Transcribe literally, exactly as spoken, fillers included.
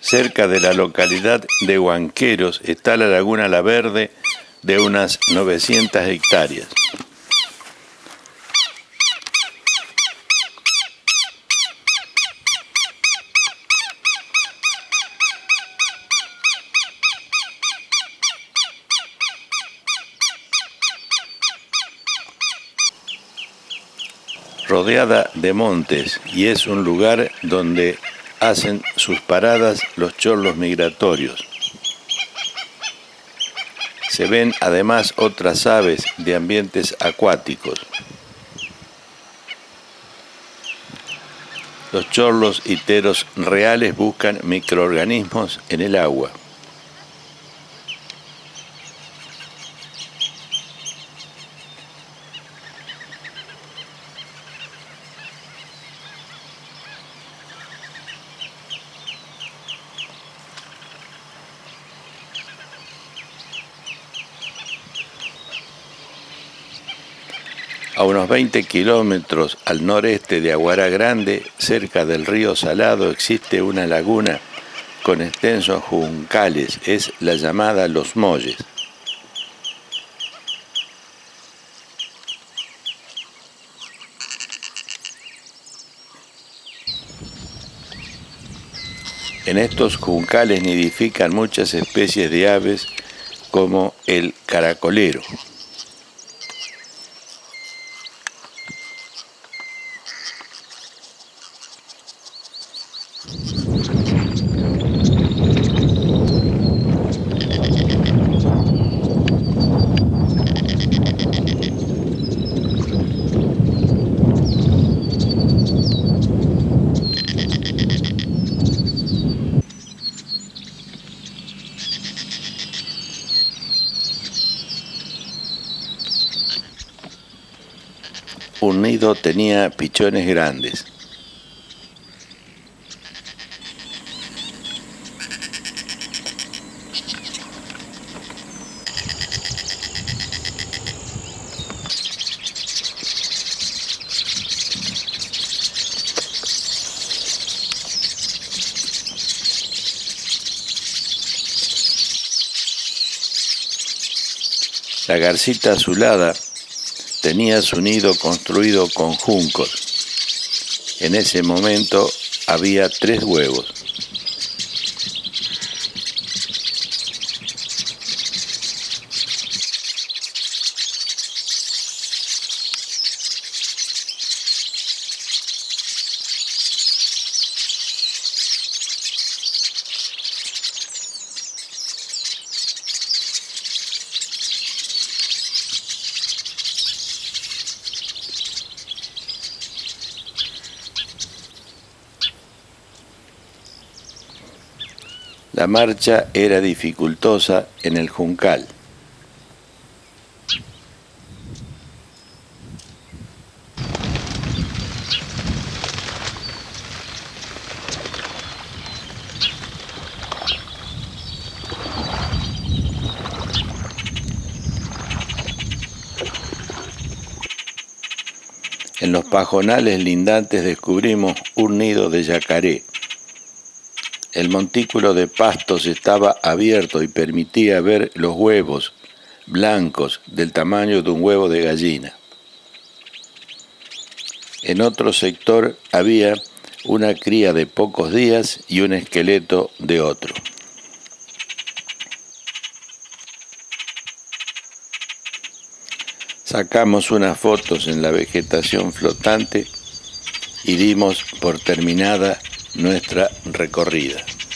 Cerca de la localidad de Huanqueros está la Laguna La Verde de unas novecientas hectáreas. Rodeada de montes, y es un lugar donde hacen sus paradas los chorlos migratorios. Se ven además otras aves de ambientes acuáticos. Los chorlos y teros reales buscan microorganismos en el agua. A unos veinte kilómetros al noreste de Aguará Grande, cerca del río Salado, existe una laguna con extensos juncales, es la llamada Los Molles. En estos juncales nidifican muchas especies de aves como el caracolero. Un nido tenía pichones grandes. La garcita azulada tenía su nido construido con juncos. En ese momento había tres huevos. La marcha era dificultosa en el juncal. En los pajonales lindantes descubrimos un nido de yacaré. El montículo de pastos estaba abierto y permitía ver los huevos blancos del tamaño de un huevo de gallina. En otro sector había una cría de pocos días y un esqueleto de otro. Sacamos unas fotos en la vegetación flotante y dimos por terminada nuestra recorrida.